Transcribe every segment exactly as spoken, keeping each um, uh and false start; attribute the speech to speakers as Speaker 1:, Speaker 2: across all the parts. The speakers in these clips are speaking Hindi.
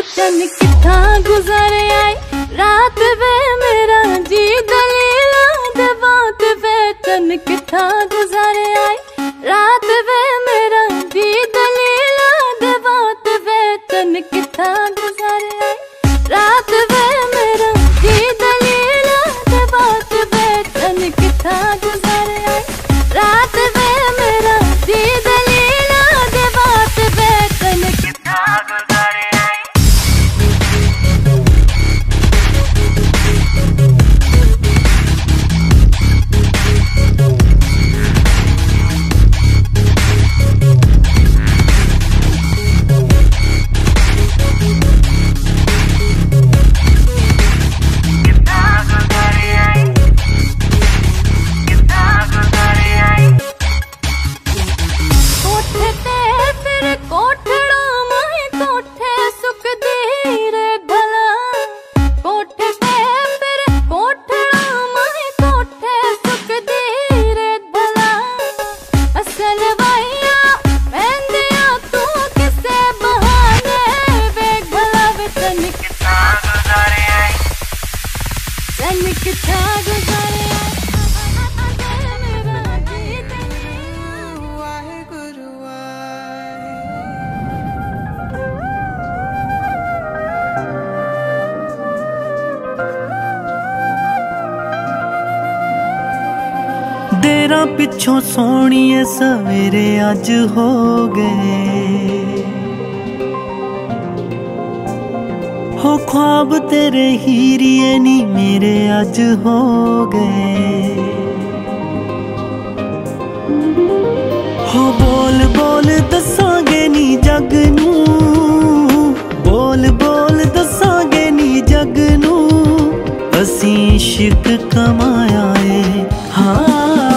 Speaker 1: चन किथा गुजर आई रात वे मेरा जी दलीला दे बात वे चन किथा गुजर आई रात वे मेरा जी दलीला दे बात वे चन किथा गुजर आई रात वे मेरा जी दलीला दे बात वे चन किथा गुजर आई रात वे मेरा जी दलीला दे बात वे चन किथा गुजर आई।
Speaker 2: देरा पिछों सोहणिए सवेरे अज हो गए हो ख्वाब तेरे हीरिए नी मेरे अज हो गए हो बोल बोल दसांगे नी जग नू बोल बोल दसांगे नी जग नू असीं इश्क कमाया है। हाँ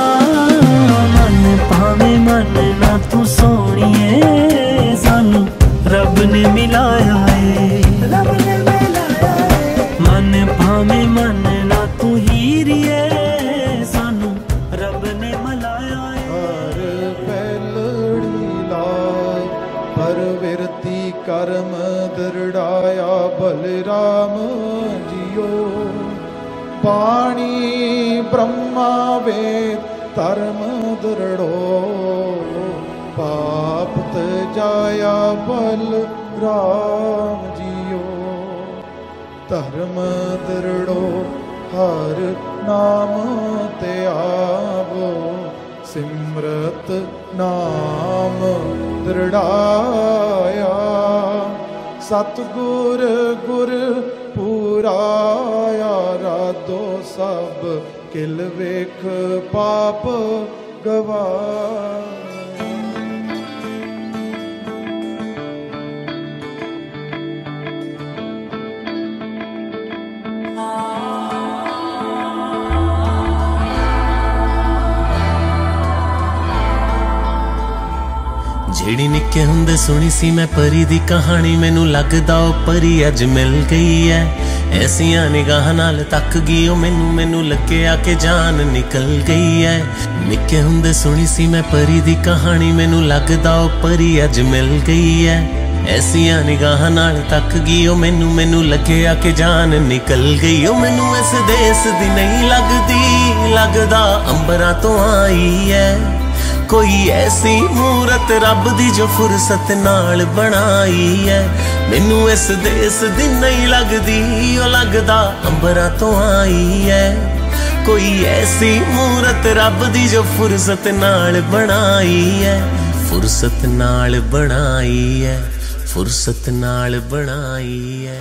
Speaker 2: भावे मन ना तू सोहणिए सानू रब ने मिलाया है रब ने मिलाया है। मन भावे मन ना तू हीरिए सानू रब ने मिलाया है।
Speaker 3: हर पैलड़ी लाय परविरती कर्म दृढ़ाया बलराम जियो पाणी ब्रह्मा वेद धर्म दृढ़ो पाप तजाया बल राम जियो धर्म दृढ़ो हर नाम त्यागो सिमरत नाम दृढ़ाया सतगुर गुर पुराया राधो सब किल वेख पाप गवा।
Speaker 4: जेड़ी निक्के हुंदे सुनी सी मैं परी दी कहानी मैनू लगदा ओ परी अज मिल गई है ऐसियां निगाह नाल तक गई ओ मैनू मैनू लगे आके जान निकल गई है। निक्के हुंदे सुनी सी मैं परी दी कहानी मैनू लगदा ओ परी अज मिल गई है ऐसियां निगाह नाल तक गई ओ मैनू मैनू लगे आके जान निकल गई ओ मैनू इस देश दी नहीं लगदी लगदा अंबरां तो आई है कोई ऐसी मूरत रब दी जो फुरसत नाल बनाई है मैनू इस देश दी नहीं लगदी ओ लगदा अंबरां तो आई है कोई ऐसी मूरत रब दी जो फुरसत नाल बनाई है फुरसत नाल बनाई है फुरसत नाल बनाई है।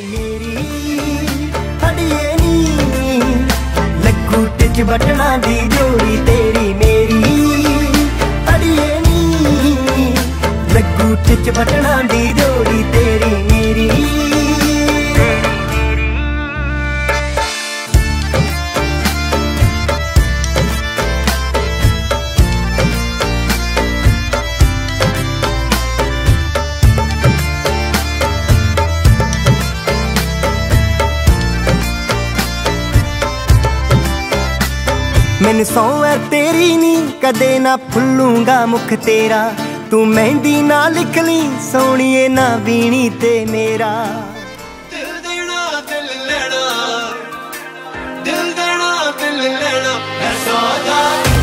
Speaker 2: लगू टिच बटना दी जोड़ी तेरी मेरी लगू टिच बटना दी जोड़ी तेरी मेरी मैनू सौ है तेरी नी कदे ना भुल्लूंगा मुख तेरा
Speaker 5: तू मेहंदी ना लिख ली सोनिए ना बीनी ते मेरा
Speaker 6: दिल देना दिल लेना दिल देना दिल लेना ऐसा